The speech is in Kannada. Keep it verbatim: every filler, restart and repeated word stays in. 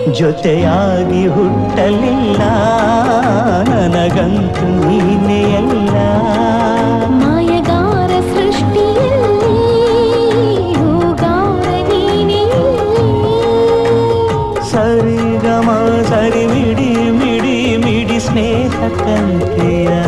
ಜೊತೆಯಾಗಿ ಹುಟ್ಟಲಿಲ್ಲ ನನಗಂತೂ ನೀನೇ ಎಲ್ಲ ಮಾಯಗಾರ ಸೃಷ್ಟಿಯಲ್ಲಿ ಹೂಗಾರ ನೀನೇ ಸರಿಗಮ ಸರಿ ಮಿಡಿ ಮಿಡಿ ಮಿಡಿ ಸ್ನೇಹ ಕಂತೆಯ